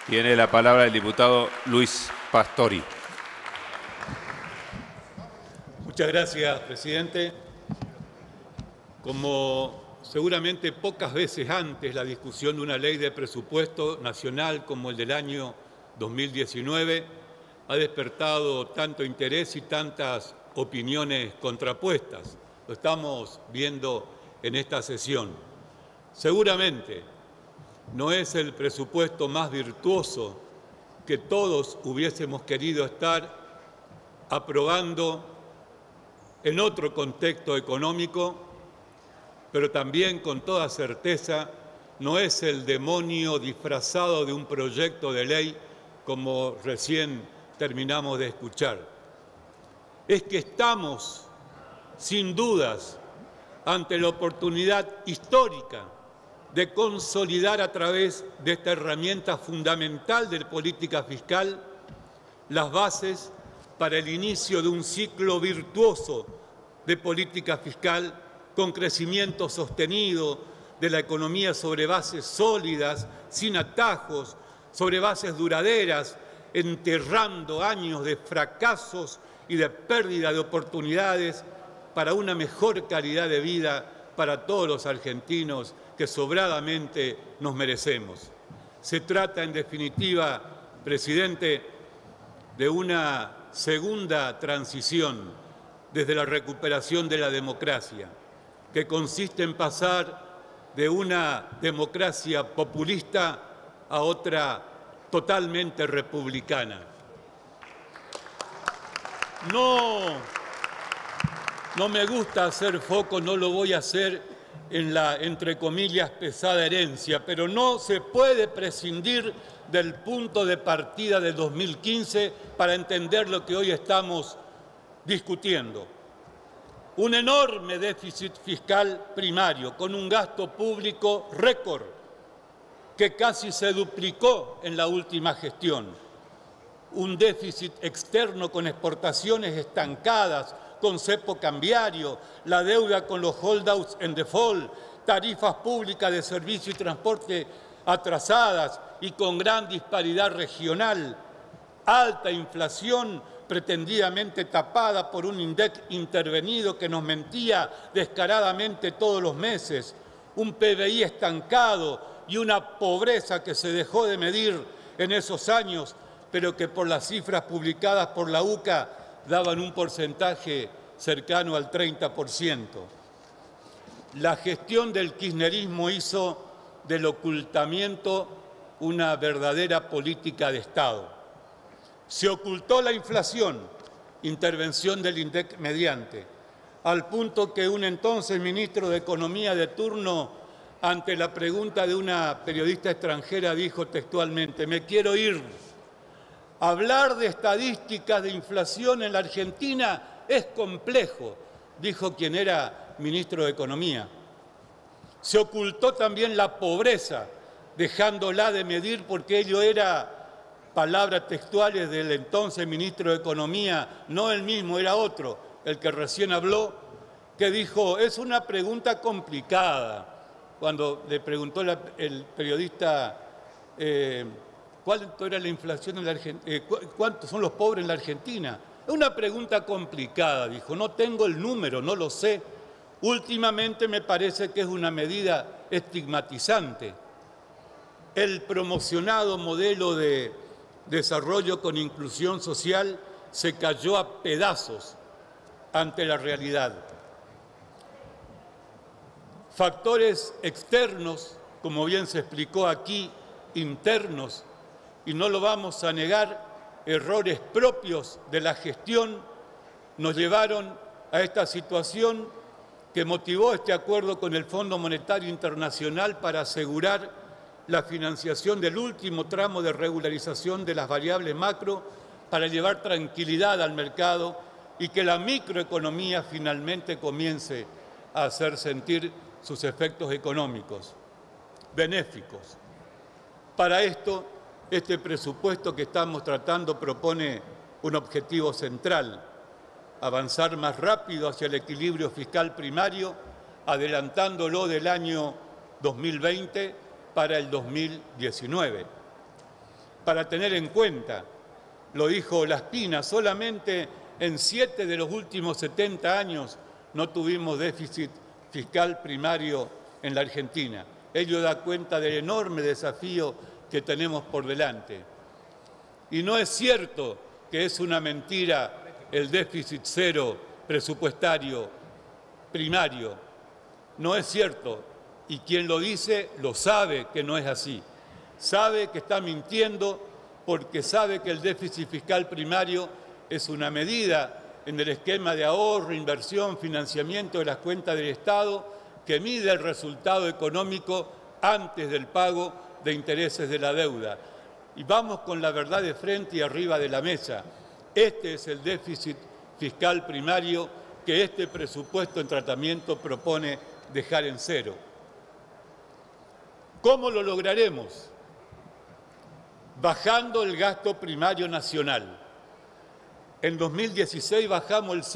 Tiene la palabra el diputado Luis Pastori. Muchas gracias, presidente. Como seguramente pocas veces antes la discusión de una ley de presupuesto nacional como el del año 2019 ha despertado tanto interés y tantas opiniones contrapuestas. Lo estamos viendo en esta sesión. Seguramente no es el presupuesto más virtuoso que todos hubiésemos querido estar aprobando en otro contexto económico, pero también con toda certeza no es el demonio disfrazado de un proyecto de ley como recién terminamos de escuchar. Es que estamos, sin dudas, ante la oportunidad histórica de consolidar a través de esta herramienta fundamental de política fiscal las bases para el inicio de un ciclo virtuoso de política fiscal con crecimiento sostenido de la economía sobre bases sólidas, sin atajos, sobre bases duraderas, enterrando años de fracasos y de pérdida de oportunidades para una mejor calidad de vida para todos los argentinos que sobradamente nos merecemos. Se trata, en definitiva, presidente, de una segunda transición desde la recuperación de la democracia, que consiste en pasar de una democracia populista a otra totalmente republicana. No me gusta hacer foco, no lo voy a hacer en la, entre comillas, pesada herencia, pero no se puede prescindir del punto de partida de 2015 para entender lo que hoy estamos discutiendo. Un enorme déficit fiscal primario, con un gasto público récord, que casi se duplicó en la última gestión. Un déficit externo con exportaciones estancadas, con cepo cambiario, la deuda con los holdouts en default, tarifas públicas de servicio y transporte atrasadas y con gran disparidad regional, alta inflación pretendidamente tapada por un INDEC intervenido que nos mentía descaradamente todos los meses, un PBI estancado y una pobreza que se dejó de medir en esos años, pero que por las cifras publicadas por la UCA daban un porcentaje cercano al 30%. La gestión del kirchnerismo hizo del ocultamiento una verdadera política de Estado. Se ocultó la inflación, intervención del INDEC mediante, al punto que un entonces ministro de Economía de turno, ante la pregunta de una periodista extranjera, dijo textualmente: "Me quiero ir. Hablar de estadísticas de inflación en la Argentina es complejo", dijo quien era ministro de Economía. Se ocultó también la pobreza, dejándola de medir porque ello era, palabras textuales del entonces ministro de Economía, no el mismo, era otro, el que recién habló, que dijo: "Es una pregunta complicada". Cuando le preguntó el periodista ¿cuánto era la inflación en la Argentina? ¿Cuántos son los pobres en la Argentina? Es una pregunta complicada, dijo. No tengo el número, no lo sé. Últimamente me parece que es una medida estigmatizante. El promocionado modelo de desarrollo con inclusión social se cayó a pedazos ante la realidad. Factores externos, como bien se explicó aquí, internos, y no lo vamos a negar, errores propios de la gestión, nos llevaron a esta situación que motivó este acuerdo con el Fondo Monetario Internacional para asegurar la financiación del último tramo de regularización de las variables macro para llevar tranquilidad al mercado y que la microeconomía finalmente comience a hacer sentir sus efectos económicos benéficos. Para esto, este presupuesto que estamos tratando propone un objetivo central: avanzar más rápido hacia el equilibrio fiscal primario, adelantándolo del año 2020 para el 2019. para tener en cuenta. Lo dijo Laspina, solamente en 7 de los últimos 70 años no tuvimos déficit fiscal primario en la Argentina. Ello da cuenta del enorme desafío que tenemos por delante. Y no es cierto que es una mentira el déficit cero presupuestario primario. No es cierto. Y quien lo dice lo sabe que no es así. Sabe que está mintiendo porque sabe que el déficit fiscal primario es una medida en el esquema de ahorro, inversión, financiamiento de las cuentas del Estado que mide el resultado económico antes del pago de intereses de la deuda. Y vamos con la verdad de frente y arriba de la mesa. Este es el déficit fiscal primario que este presupuesto en tratamiento propone dejar en cero. ¿Cómo lo lograremos? Bajando el gasto primario nacional. En 2016 bajamos el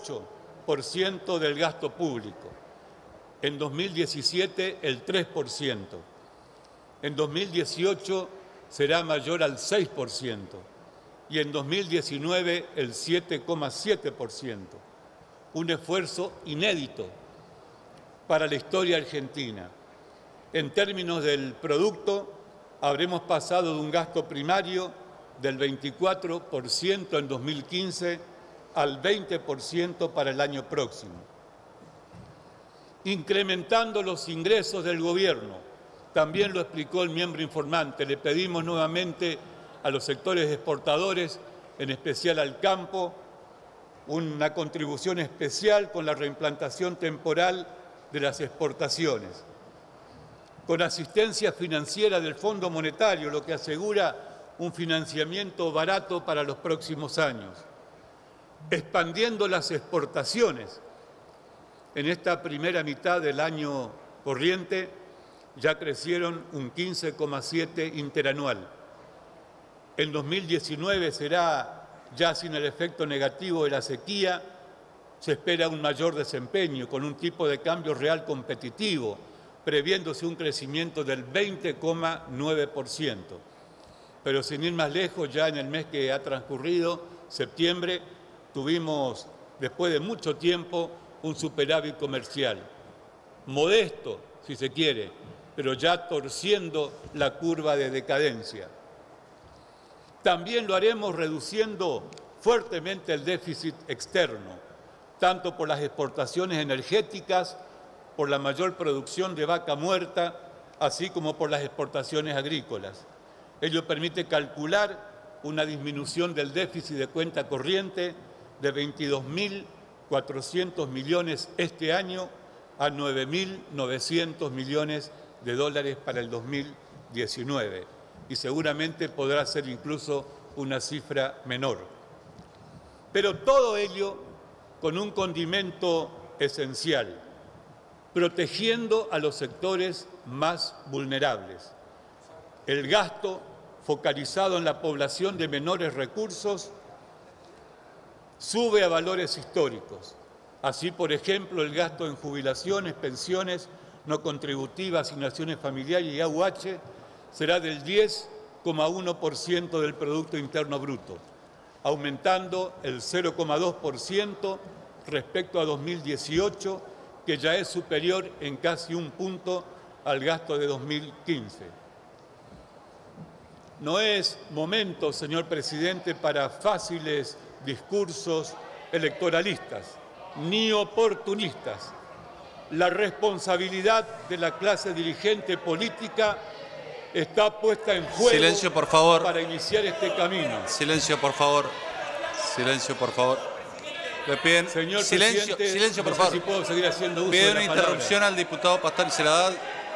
0,8% del gasto público. En 2017 el 3%. En 2018 será mayor al 6%. Y en 2019 el 7,7%. Un esfuerzo inédito para la historia argentina. En términos del producto, habremos pasado de un gasto primario del 24% en 2015 al 20% para el año próximo. Incrementando los ingresos del gobierno, también lo explicó el miembro informante, le pedimos nuevamente a los sectores exportadores, en especial al campo, una contribución especial con la reimplantación temporal de las exportaciones, con asistencia financiera del Fondo Monetario, lo que asegura un financiamiento barato para los próximos años, expandiendo las exportaciones. En esta primera mitad del año corriente ya crecieron un 15,7% interanual. En 2019 será ya sin el efecto negativo de la sequía, se espera un mayor desempeño con un tipo de cambio real competitivo, previéndose un crecimiento del 20,9%. Pero sin ir más lejos, ya en el mes que ha transcurrido, septiembre, tuvimos, después de mucho tiempo, un superávit comercial. Modesto, si se quiere, pero ya torciendo la curva de decadencia. También lo haremos reduciendo fuertemente el déficit externo, tanto por las exportaciones energéticas, por la mayor producción de vaca muerta, así como por las exportaciones agrícolas. Ello permite calcular una disminución del déficit de cuenta corriente de 22.400 millones este año a 9.900 millones de dólares para el 2019. Y seguramente podrá ser incluso una cifra menor. Pero todo ello con un condimento esencial, protegiendo a los sectores más vulnerables. El gasto focalizado en la población de menores recursos sube a valores históricos. Así, por ejemplo, el gasto en jubilaciones, pensiones no contributivas, asignaciones familiares y AUH será del 10,1% del Producto Interno Bruto, aumentando el 0,2% respecto a 2018, que ya es superior en casi un punto al gasto de 2015. No es momento, señor presidente, para fáciles discursos electoralistas ni oportunistas. La responsabilidad de la clase dirigente política está puesta en juego. Silencio, por favor. Para iniciar este camino. Silencio, por favor. Silencio, por favor. Le piden Señor silencio, presidente, silencio, por no sé favor. si puedo seguir haciendo uso Pide de una la palabra. interrupción al diputado Pastor y se la da.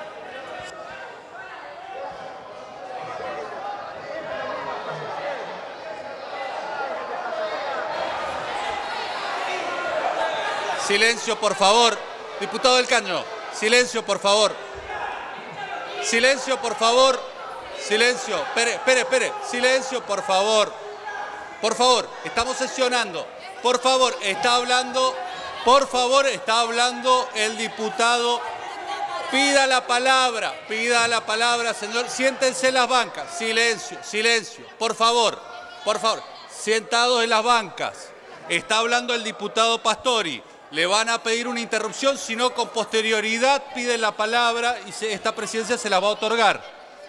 Silencio, por favor. Diputado del Caño. Silencio, por favor. Silencio, por favor. Silencio. Espere. Silencio, por favor. Por favor, estamos sesionando. Por favor, está hablando el diputado. Pida la palabra, señor. Siéntense en las bancas. Silencio, silencio. Por favor, sentados en las bancas. Está hablando el diputado Pastori. Le van a pedir una interrupción, si no, con posterioridad piden la palabra y esta presidencia se la va a otorgar.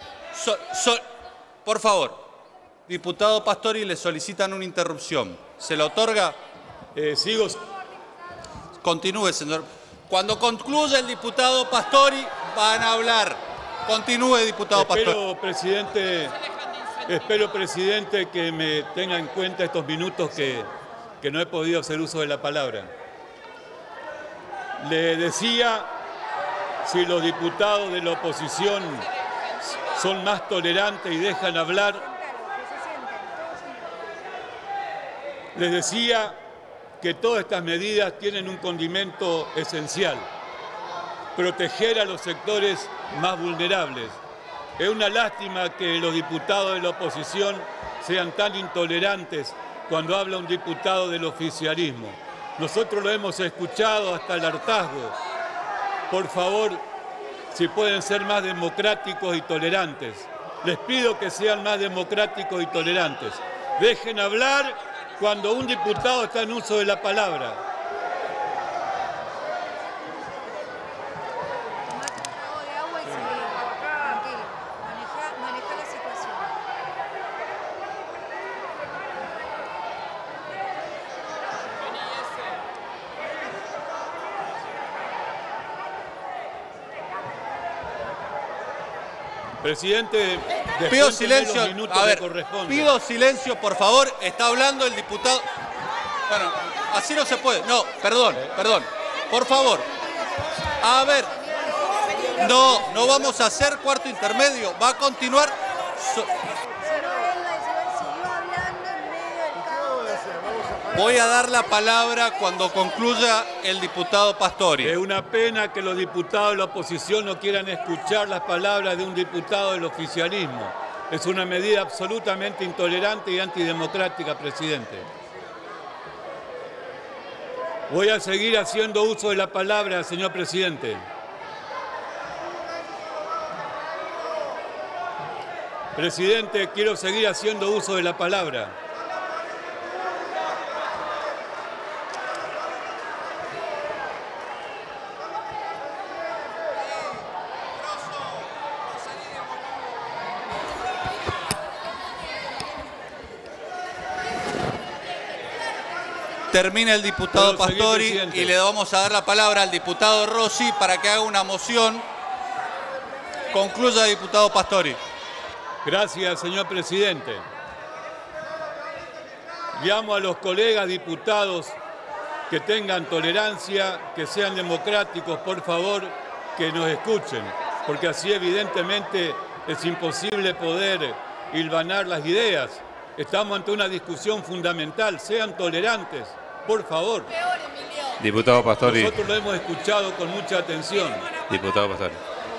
Por favor, diputado Pastori, le solicitan una interrupción. ¿Se la otorga? Sigo. Continúe, señor. Cuando concluya el diputado Pastori, van a hablar. Continúe, diputado Pastori. Espero, presidente, que me tenga en cuenta estos minutos que no he podido hacer uso de la palabra. Le decía, si los diputados de la oposición son más tolerantes y dejan hablar, les decía que todas estas medidas tienen un condimento esencial: proteger a los sectores más vulnerables. Es una lástima que los diputados de la oposición sean tan intolerantes cuando habla un diputado del oficialismo. Nosotros lo hemos escuchado hasta el hartazgo. Por favor, si pueden ser más democráticos y tolerantes. Les pido que sean más democráticos y tolerantes. Dejen hablar cuando un diputado está en uso de la palabra. Presidente, pido silencio. A ver, pido silencio, por favor. Está hablando el diputado. Bueno, así no se puede. No, perdón. Por favor. A ver. No vamos a hacer cuarto intermedio. Va a continuar. Voy a dar la palabra cuando concluya el diputado Pastori. Es una pena que los diputados de la oposición no quieran escuchar las palabras de un diputado del oficialismo. Es una medida absolutamente intolerante y antidemocrática, presidente. Voy a seguir haciendo uso de la palabra, señor presidente. Presidente, quiero seguir haciendo uso de la palabra. Termina el diputado Pastori y le vamos a dar la palabra al diputado Rossi para que haga una moción. Concluya, diputado Pastori. Gracias, señor presidente. Llamo a los colegas diputados que tengan tolerancia, que sean democráticos, por favor, que nos escuchen, porque así evidentemente es imposible poder hilvanar las ideas. Estamos ante una discusión fundamental. Sean tolerantes, por favor. Diputado Pastori. Nosotros lo hemos escuchado con mucha atención. Diputado Pastori.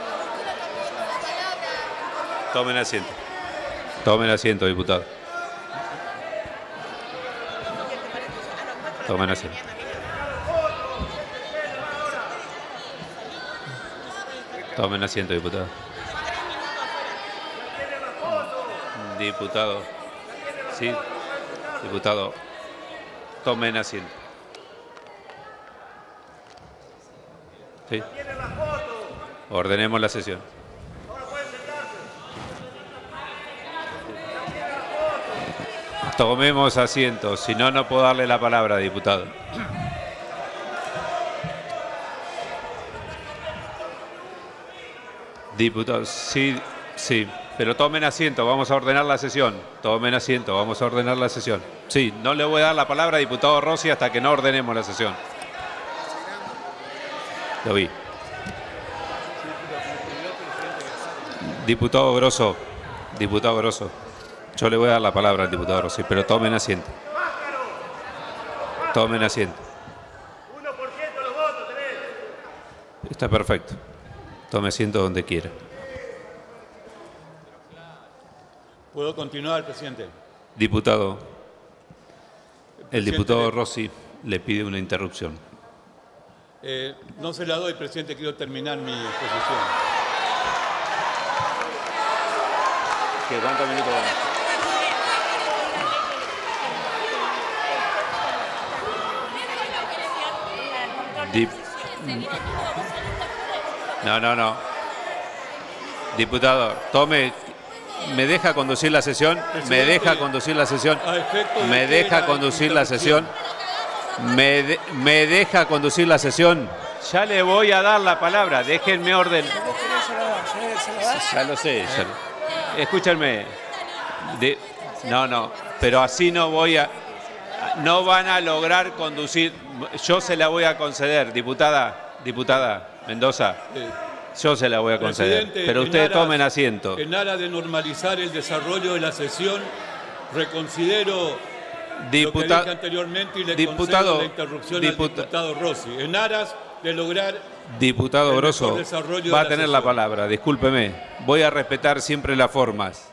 Tomen asiento. Tomen asiento, diputado. Tomen asiento. Tomen asiento, diputado. Diputado. Sí, diputado. Tomen asiento. Sí. Ordenemos la sesión. Tomemos asiento, si no, no puedo darle la palabra, diputado. Diputado, sí, pero tomen asiento, vamos a ordenar la sesión. Tomen asiento, vamos a ordenar la sesión. Sí, no le voy a dar la palabra, diputado Rossi, hasta que no ordenemos la sesión. Lo vi. Diputado Grosso, yo le voy a dar la palabra al diputado Rossi, pero tomen asiento. Tomen asiento. 1% los votos tenés. Está perfecto. Tome asiento donde quiera. ¿Puedo continuar, presidente? Diputado, el diputado Rossi le pide una interrupción. No se la doy, presidente, quiero terminar mi exposición. ¿Cuántos minutos van? No. Diputado, tome. ¿Me deja conducir la sesión? ¿Me deja conducir la sesión? ¿Me deja conducir la sesión? ¿Me deja conducir la sesión? Ya le voy a dar la palabra. Déjenme orden. Ya lo sé. Escúchenme. No. Pero así no voy a... No van a lograr conducir. Yo se la voy a conceder, diputada Mendoza. Yo se la voy a conceder. Pero ustedes tomen asiento. En aras de normalizar el desarrollo de la sesión, reconsidero lo que dije anteriormente y le concedo la interrupción al diputado Rossi. En aras de lograr... Diputado Grosso, va a tener la palabra. Discúlpeme. Voy a respetar siempre las formas.